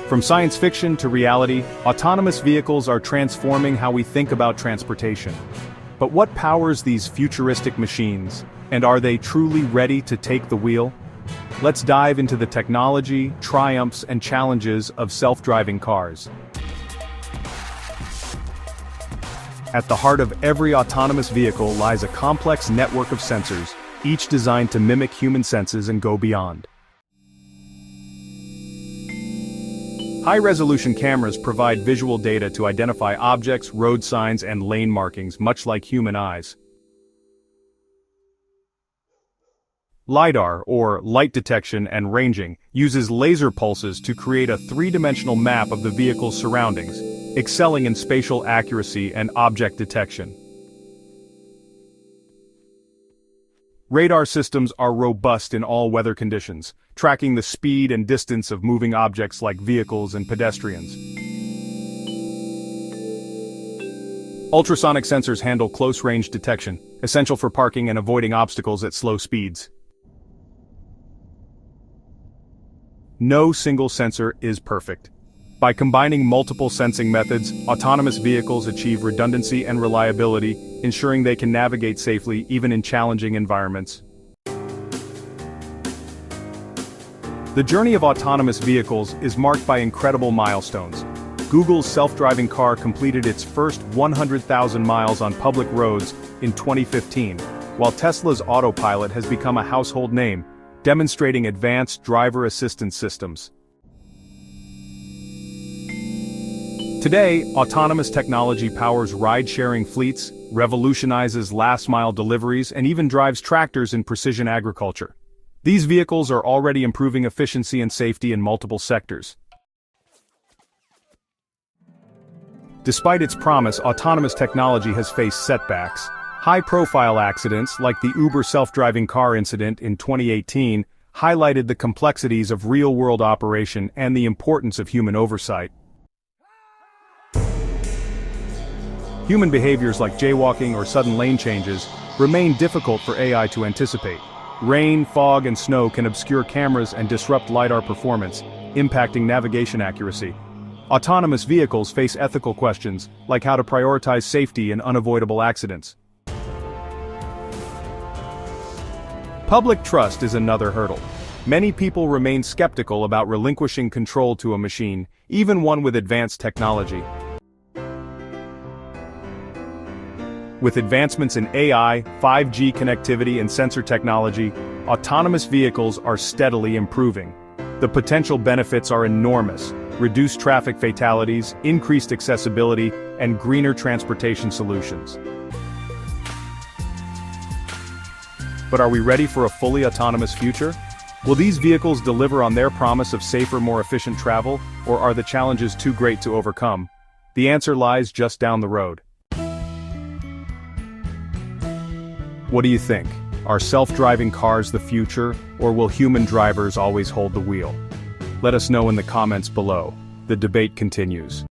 From science fiction to reality, autonomous vehicles are transforming how we think about transportation. But what powers these futuristic machines, and are they truly ready to take the wheel? Let's dive into the technology, triumphs, and challenges of self-driving cars. At the heart of every autonomous vehicle lies a complex network of sensors, each designed to mimic human senses and go beyond. High-resolution cameras provide visual data to identify objects, road signs, and lane markings, much like human eyes. LiDAR, or light detection and ranging, uses laser pulses to create a three-dimensional map of the vehicle's surroundings, excelling in spatial accuracy and object detection. Radar systems are robust in all weather conditions, tracking the speed and distance of moving objects like vehicles and pedestrians. Ultrasonic sensors handle close-range detection, essential for parking and avoiding obstacles at slow speeds. No single sensor is perfect. By combining multiple sensing methods, autonomous vehicles achieve redundancy and reliability, ensuring they can navigate safely even in challenging environments. The journey of autonomous vehicles is marked by incredible milestones. Google's self-driving car completed its first 100,000 miles on public roads in 2015, while Tesla's autopilot has become a household name, demonstrating advanced driver assistance systems. Today, autonomous technology powers ride-sharing fleets, revolutionizes last-mile deliveries, and even drives tractors in precision agriculture. These vehicles are already improving efficiency and safety in multiple sectors. Despite its promise, autonomous technology has faced setbacks. High-profile accidents, like the Uber self-driving car incident in 2018, highlighted the complexities of real-world operation and the importance of human oversight. Human behaviors like jaywalking or sudden lane changes remain difficult for AI to anticipate. Rain, fog, and snow can obscure cameras and disrupt LiDAR performance, impacting navigation accuracy. Autonomous vehicles face ethical questions, like how to prioritize safety in unavoidable accidents. Public trust is another hurdle. Many people remain skeptical about relinquishing control to a machine, even one with advanced technology. With advancements in AI, 5G connectivity, and sensor technology, autonomous vehicles are steadily improving. The potential benefits are enormous: reduced traffic fatalities, increased accessibility, and greener transportation solutions. But are we ready for a fully autonomous future? Will these vehicles deliver on their promise of safer, more efficient travel, or are the challenges too great to overcome? The answer lies just down the road. What do you think? Are self-driving cars the future, or will human drivers always hold the wheel? Let us know in the comments below. The debate continues.